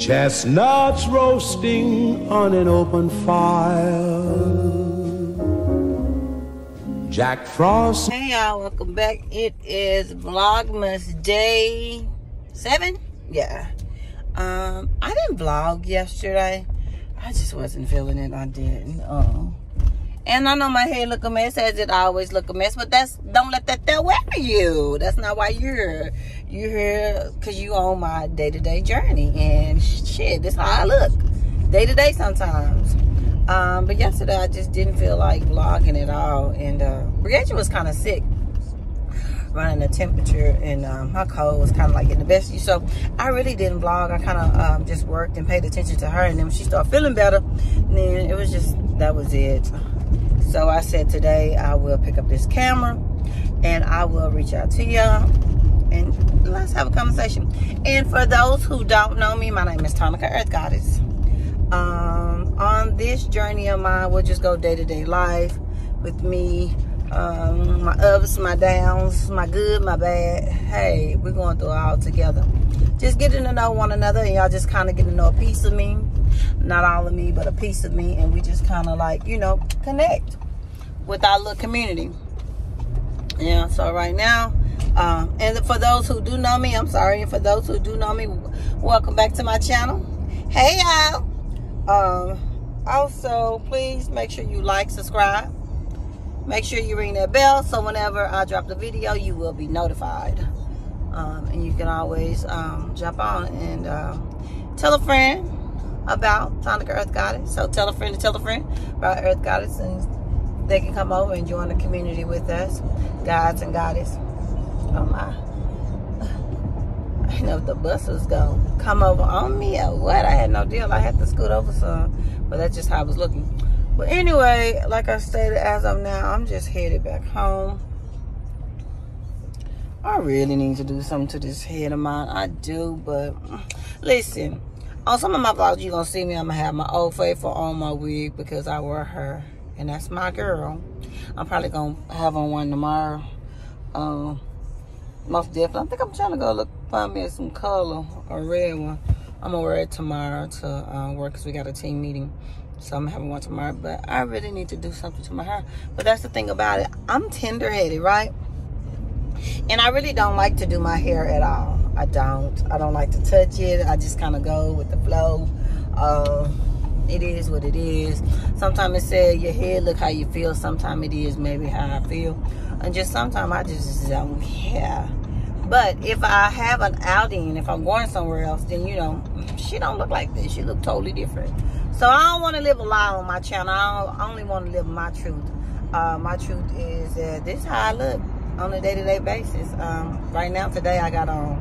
Chestnuts roasting on an open fire. Jack Frost. Hey y'all, welcome back. It is Vlogmas day 7. Yeah. I didn't vlog yesterday. I just wasn't feeling it. I didn't. And I know my hair look a mess, as it always look a mess, but don't let that worry you. That's not why you're here because you on my day-to-day journey. And shit, this how I look day-to-day sometimes. But yesterday I just didn't feel like vlogging at all. And Brianna was kind of sick, running the temperature, and her cold was kind of like getting the best of you. So I really didn't vlog. I kind of just worked and paid attention to her. And then when she started feeling better, then it was just, that was it. So I said today I will pick up this camera and I will reach out to y'all and let's have a conversation. And for those who don't know me, my name is Tonica Earth Goddess. On this journey of mine, we'll just go day-to-day life with me, my ups, my downs, my good, my bad. Hey, we're going through it all together. Just getting to know one another, and y'all just kind of getting to know a piece of me. Not all of me, but a piece of me. And we just kind of like, you know, connect with our little community. Yeah, so right now, and for those who do know me, I'm sorry. And for those who do know me, welcome back to my channel. Hey, y'all. Also, please make sure you like, subscribe. Make sure you ring that bell so whenever I drop the video, you will be notified. And you can always jump on and tell a friend about Tonica Earth Goddess. So tell a friend to tell a friend about Earth Goddess, and they can come over and join the community with us, gods and goddess. Oh my. I didn't know if the bus was going to come over on me or what. I had no deal. I had to scoot over some, but that's just how I was looking. But anyway, like I stated, as of now, I'm just headed back home. I really need to do something to this head of mine. I do, but listen, on some of my vlogs, you're going to see me. I'm going to have my Old Faithful on my wig because I wear her, and that's my girl. I'm probably going to have on one tomorrow. Most definitely. I think I'm trying to go find me some color, a red one. I'm going to wear it tomorrow to work because we got a team meeting. So I'm having one tomorrow. But I really need to do something to my hair. But that's the thing about it. I'm tender-headed, right? And I really don't like to do my hair at all. I don't like to touch it. I just kind of go with the flow. It is what it is. Sometimes it says your head look how you feel. Sometimes it is maybe how I feel. And just sometimes I just don't care. But if I have an outing, if I'm going somewhere else, then, you know, she don't look like this. She look totally different. So I don't want to live a lie on my channel. I only want to live my truth. My truth is that this is how I look on a day-to-day basis. Right now, today, I got on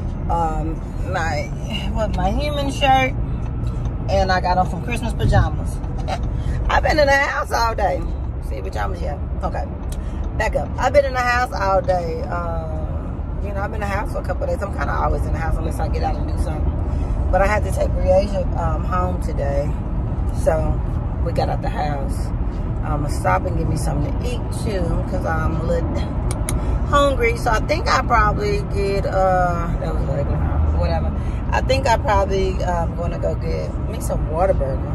my human shirt, and I got on some Christmas pajamas. I've been in the house all day. See, pajamas, yeah. Okay, back up. I've been in the house all day. You know, I've been in the house for a couple of days. I'm kind of always in the house unless I get out and do something. But I had to take Briasia home today, so we got out the house. I'm gonna stop and get me something to eat too, because I'm a little hungry. So I think I probably get that was regular, whatever. I think I probably gonna go get me some Whataburger.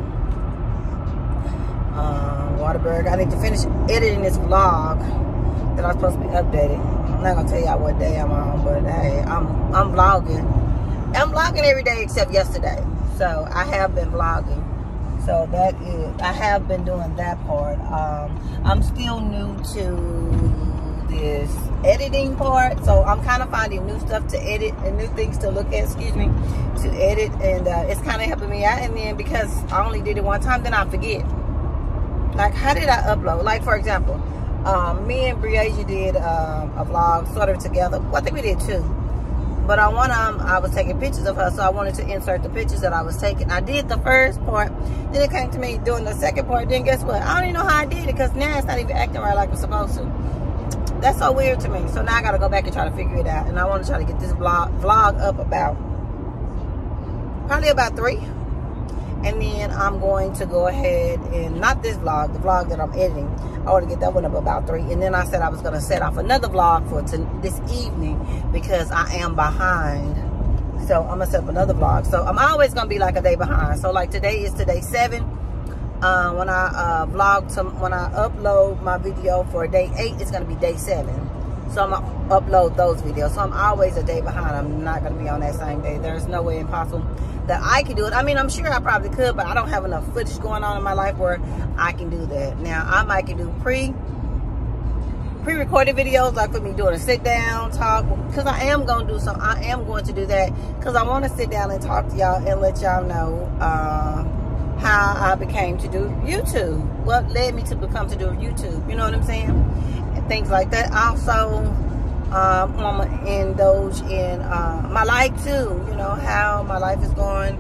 Whataburger. I need to finish editing this vlog that I'm supposed to be updated. I'm not gonna tell y'all what day I'm on, but hey, I'm vlogging. I'm vlogging every day except yesterday. So I have been vlogging. So that is, I have been doing that part. I'm still new to this editing part, so I'm kind of finding new stuff to edit and new things to look at, excuse me, to edit, and it's kind of helping me out. And then because I only did it one time, then I forget. Like, how did I upload? Like, for example, me and Briasia did a vlog sort of together. Well, I think we did two. But on one of them, I was taking pictures of her, so I wanted to insert the pictures that I was taking. I did the first part, then it came to me doing the second part. Then guess what? I don't even know how I did it, because now it's not even acting right like it's supposed to. That's so weird to me. So now I got to go back and try to figure it out. And I want to try to get this vlog up probably about 3. And then I'm going to go ahead and, not this vlog, the vlog that I'm editing, I want to get that one up about 3. And then I said I was going to set off another vlog for this evening, because I am behind So I'm gonna set up another vlog. So I'm always gonna be like a day behind. So like today is day 7. When I when I upload my video for day 8, it's gonna be day 7. So I'm gonna upload those videos. So I'm always a day behind. I'm not gonna be on that same day. There's no way impossible that I can do it. I mean, I'm sure I probably could, but I don't have enough footage going on in my life where I can do that. Now I might can do pre-recorded videos, like for me doing a sit down talk, because I am going to do some. I am going to do that because I want to sit down and talk to y'all and let y'all know how I became to do YouTube, what led me to become to do YouTube, you know what I'm saying, and things like that. Also I'm going to indulge in my life too, you know, how my life is going,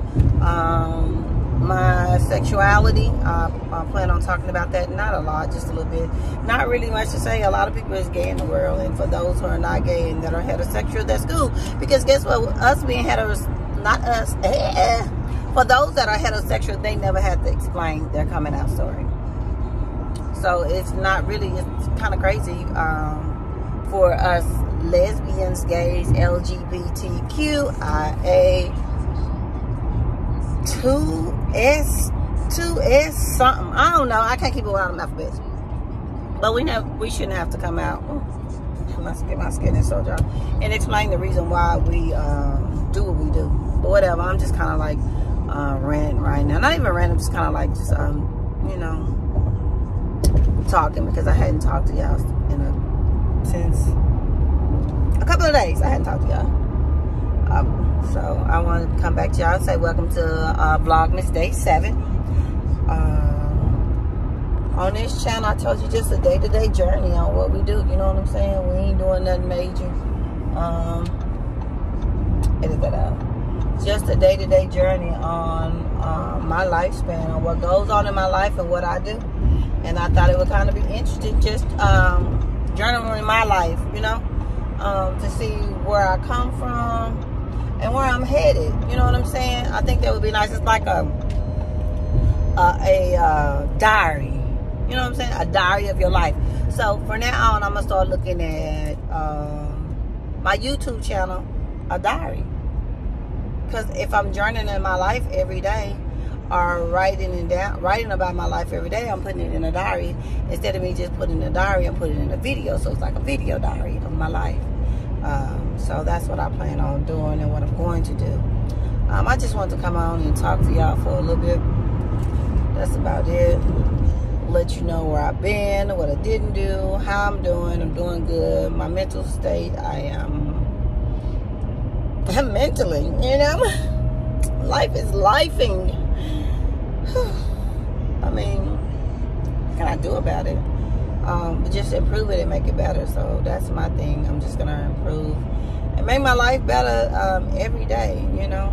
my sexuality. I plan on talking about that. Not a lot, just a little bit. Not really much to say. A lot of people is gay in the world, and for those who are not gay and that are heterosexual, that's cool. Because guess what? Us being heterosexual, not us. For those that are heterosexual, they never had to explain their coming out story. So it's not really. It's kind of crazy for us lesbians, gays, LGBTQIA. 2S something. I don't know. I can't keep it without them alphabets. But we shouldn't have to come out. My skin is so dry. And explain the reason why we do what we do. But whatever. I'm just kind of like ranting right now. Not even ranting. Just kind of like just you know, talking, because I hadn't talked to y'all since a couple of days. I hadn't talked to y'all. So I want to come back to y'all and say welcome to Vlogmas Day 7. On this channel, I told you just a day-to-day journey on what we do. You know what I'm saying? We ain't doing nothing major. Edit that out. Just a day-to-day journey on my lifespan, on what goes on in my life and what I do. And I thought it would kind of be interesting, just journaling my life, you know, to see where I come from and where I'm headed. You know what I'm saying? I think that would be nice. It's like a diary. You know what I'm saying? A diary of your life. So from now on, I'm going to start looking at my YouTube channel, a diary. Because if I'm journaling my life every day, or writing about my life every day, I'm putting it in a diary. Instead of me just putting in a diary, I'm putting it in a video. So it's like a video diary of my life. So that's what I plan on doing and what I'm going to do. I just want to come on and talk to y'all for a little bit. That's about it. Let you know where I've been, what I didn't do, how I'm doing. I'm doing good. My mental state, I am mentally, you know. Life is lifing. I mean, what can I do about it? But just improve it and make it better. So that's my thing. I'm just gonna improve and make my life better every day, you know.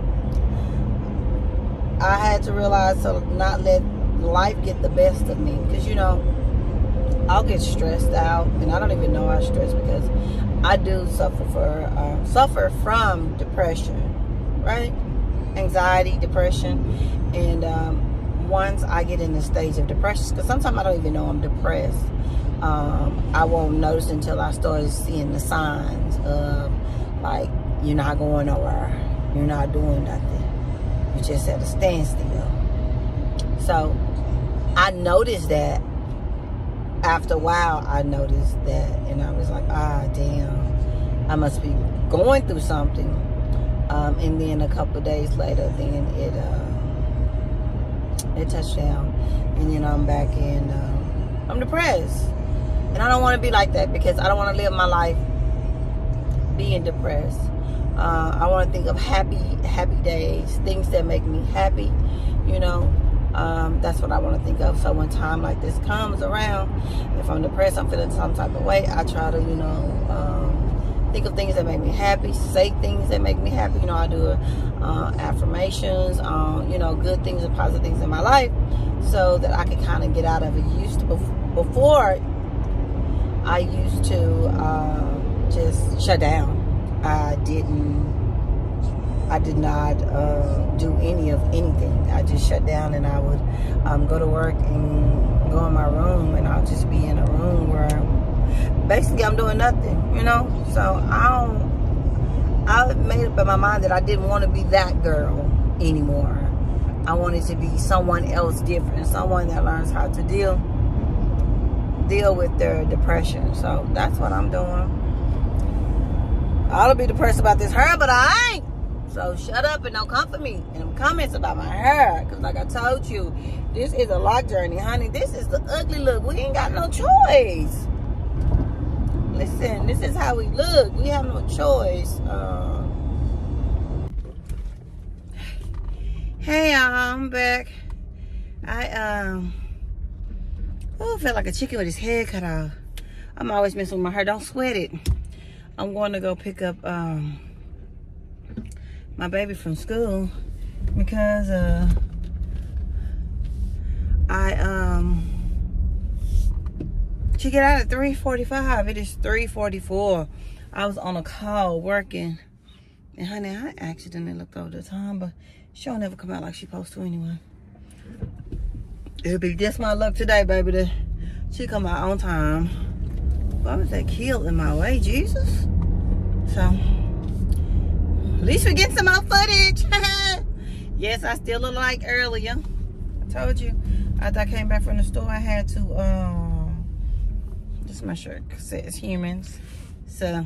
I had to realize to not let life get the best of me, because you know, I'll get stressed out, and I don't even know I stress, because I do suffer from depression, right? Anxiety, depression, and once I get in the stage of depression, because sometimes I don't even know I'm depressed. I won't notice until I start seeing the signs of, like, you're not going nowhere, you're not doing nothing, you're just at a standstill. So I noticed that. After a while, I noticed that, and I was like, damn, I must be going through something. And then a couple of days later, then it touched down, and then I'm back in, I'm depressed. And I don't want to be like that, because I don't want to live my life being depressed. I want to think of happy days, things that make me happy, you know. That's what I want to think of. So when time like this comes around, if I'm depressed, I'm feeling some type of way, I try to, you know, think of things that make me happy, say things that make me happy. You know, I do affirmations, you know, good things and positive things in my life, so that I can kind of get out of it. Before, I used to just shut down. I did not do anything. I just shut down, and I would go to work and go in my room, and I'll just be in a room where basically I'm doing nothing, you know. So I I made up in my mind that I didn't want to be that girl anymore. I wanted to be someone else different, someone that learns how to deal with their depression. So that's what I'm doing. I'll be depressed about this hair, but I ain't. So shut up and don't come for me in them comments about my hair. Because like I told you, this is a lock journey, honey. This is the ugly look. We ain't got no choice. Listen, this is how we look. We have no choice. Hey y'all, I'm back. I feel like a chicken with his head cut off. I'm always messing with my hair. Don't sweat it. I'm going to go pick up my baby from school because she get out at 3:45. It is 3:44. I was on a call working, and honey, I accidentally looked over the time, but she'll never come out like she's supposed to anyway. It'll be just my luck today, baby. She come out on time. Why was that kid in my way, Jesus? So, at least we get some more footage. Yes, I still look like earlier. I told you. After I came back from the store, I had to, just my shirt says humans. So,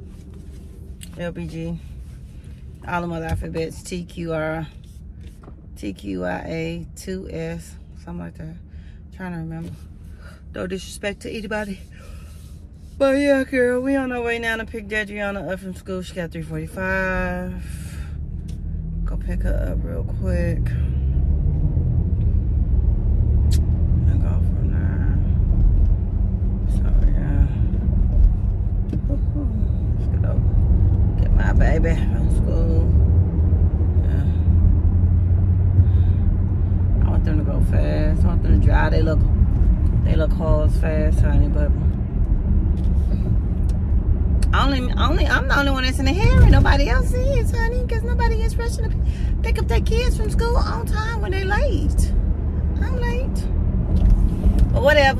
LBG. All the other alphabets. TQR. TQIA. 2S. Something like that. I'm trying to remember. No disrespect to anybody. But yeah, girl, we on our way now to pick Adriana up from school. She got 3:45. Go pick her up real quick. And go from there. So yeah. Let's get over. Get my baby from school. Yeah. I want them to go fast. I want them to drive. They look hard fast, honey, but I'm the only one that's in the hair, and nobody else is, honey, because nobody is rushing to pick up their kids from school on time when they're late. I'm late. But whatever.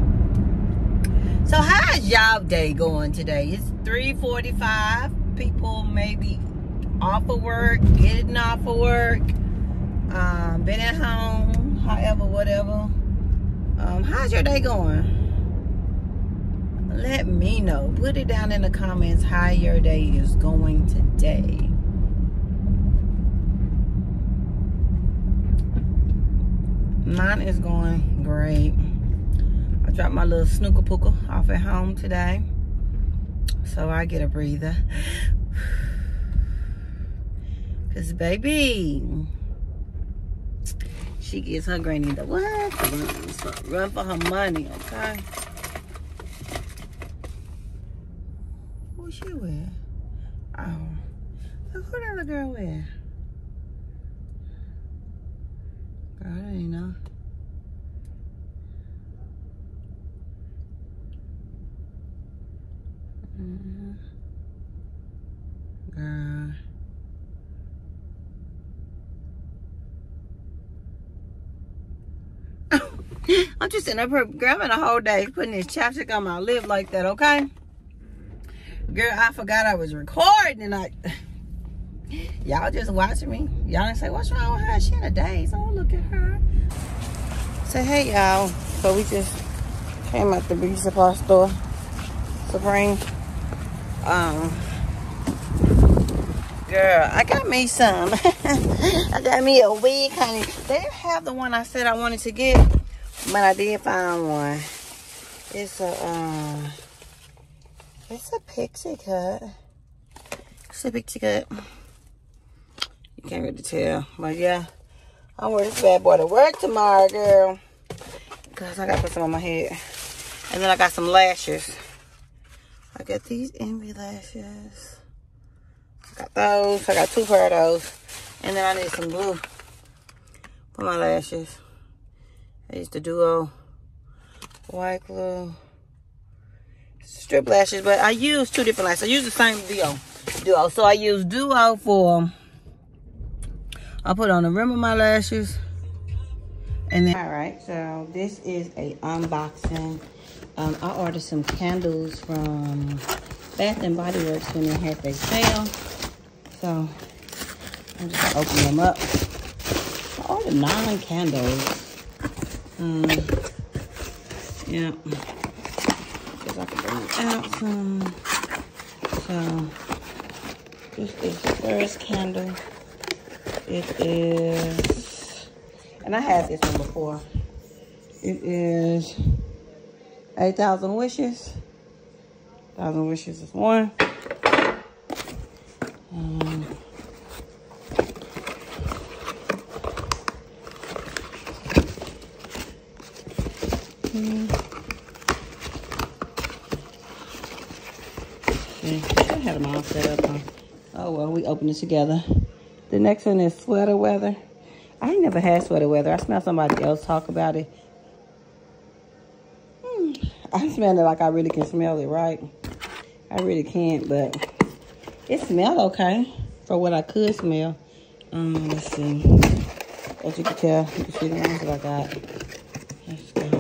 So how's y'all day going today? It's 3:45. People maybe off of work, getting off of work, been at home, however, whatever. How's your day going? Let me know. Put it down in the comments how your day is going today. Mine is going great. I dropped my little snooker pooker off at home today, so I get a breather. Cause baby, she gives her granny the what? Run for her money, okay? Who's she with? Oh, look who that little girl with? Girl, I didn't know. Girl. I'm just sitting up here grabbing a whole day, putting this chapstick on my lip like that, okay? Girl, I forgot I was recording and y'all just watching me. Y'all didn't say, what's wrong with her? She had a daze. Oh, look at her. Say, hey, y'all. So we just came out the beauty supply store. Supreme. Girl, I got me some. I got me a wig, honey. They didn't have the one I said I wanted to get, but I did find one. It's a pixie cut. It's a pixie cut. You can't really tell, but yeah, I'm wearing this bad boy to work tomorrow, girl. Cause I gotta put some on my head, and then I got some lashes. I got these Envy lashes. I got those. I got 2 pair of those. And then I need some glue for my lashes. I used the Duo white glue. Strip lashes, but I use 2 different lashes. I use the same Duo. So I use Duo for, I'll put on the rim of my lashes. And then, all right, so this is a unboxing. I ordered some candles from Bath and Body Works when they had their sale. So I'm just gonna open them up. I ordered 9 candles. Yeah. Guess I can bring out some. So this is the first candle. It is, and I had this one before. It is 8,000 wishes. 1,000 wishes is one. I had them all set up. Oh well, we open it together. The next one is sweater weather. I ain't never had sweater weather. I smell somebody else talk about it. I smell it like I really can smell it, right? I really can't, but it smelled okay for what I could smell. Let's see. As you can tell, you can see the ones that I got. Let's go.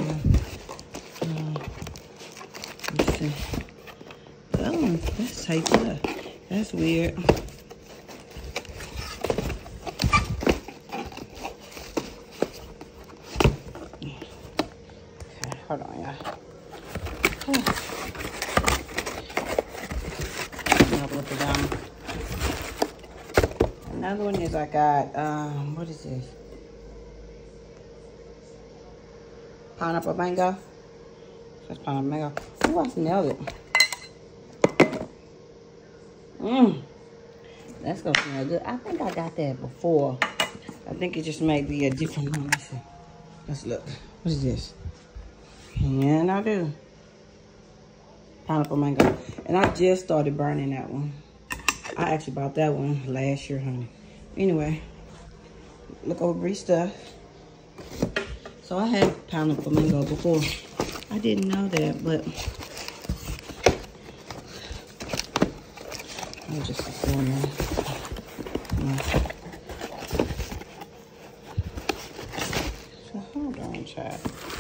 Let's see. Oh, that's taped up. That's weird. Okay, hold on, y'all. Another one is I got, what is this? Pineapple mango. That's pineapple mango. Oh, I smelled it. That's gonna smell good. I think I got that before. I think it just may be a different one. Let's see. Let's look. What is this? And I do. Pineapple mango. And I just started burning that one. I actually bought that one last year, honey. Anyway, look over Bree stuff. So I had pineapple mango before. I didn't know that, but I'll just put that in there. So hold on, child.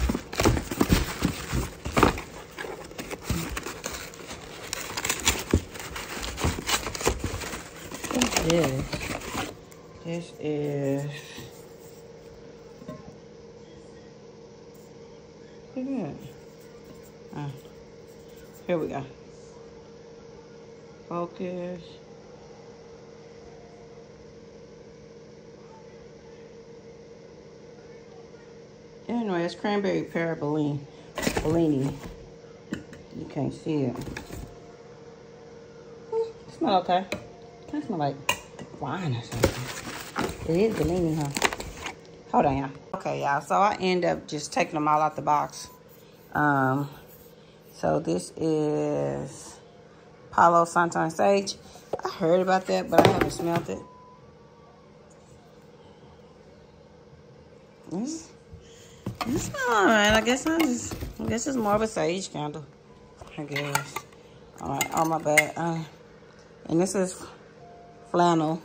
This is, look at that. Here we go. Focus. Anyway, it's cranberry pear Bellini. You can't see it. It smells okay. Kind of smell like wine or something. It is Bellini, huh? Hold on, y'all. Okay, y'all. So I end up just taking them all out the box. So this is Palo Santo Sage. I heard about that, but I haven't smelled it. It's all right. I guess it's more of a sage candle. I guess. All right. Oh my bad. And this is flannel.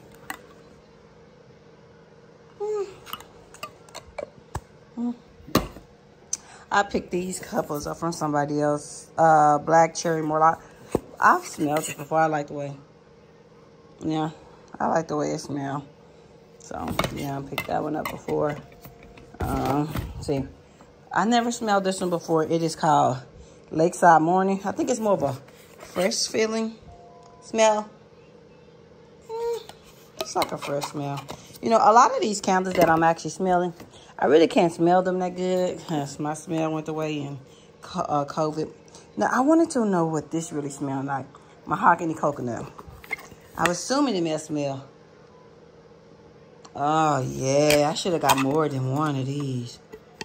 I picked these couples up from somebody else. Black cherry Morlock. I've smelled it before. I like the way. Yeah, I like the way it smells. So yeah, I picked that one up before. See, I never smelled this one before. It is called Lakeside Morning. I think it's more of a fresh feeling smell. It's like a fresh smell. You know, a lot of these candles that I'm actually smelling, I really can't smell them that good. My smell went away in COVID. Now, I wanted to know what this really smelled like. Mahogany coconut. I was assuming it may smell. Oh, yeah. I should have got more than one of these.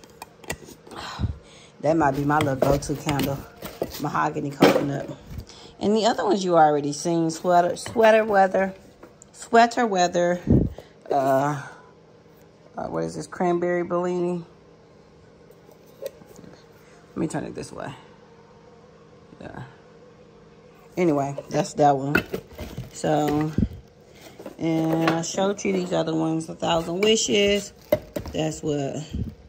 That might be my little go-to candle. Mahogany coconut. And the other ones you already seen. Sweater weather. What is this? Cranberry Bellini. Let me turn it this way. Yeah. Anyway, that's that one. So, and I showed you these other ones. 1,000 Wishes. That's what?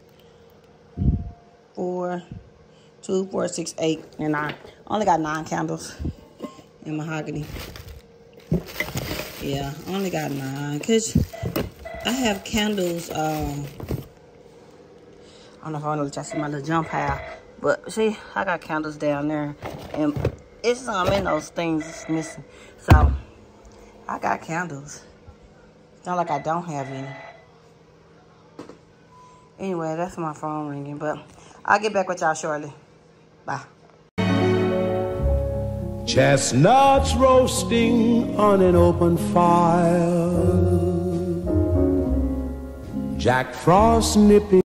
4, 2, 4, 6, 8, and 9. Only got 9 candles in mahogany. Yeah, I only got 9 because I have candles. I don't know if I want to let y'all see my little jump pile, but see, I got candles down there, and it's some in those things that's missing. So I got candles. It's not like I don't have any. Anyway, that's my phone ringing, but I'll get back with y'all shortly. Bye. Chestnuts roasting on an open fire, Jack Frost nipping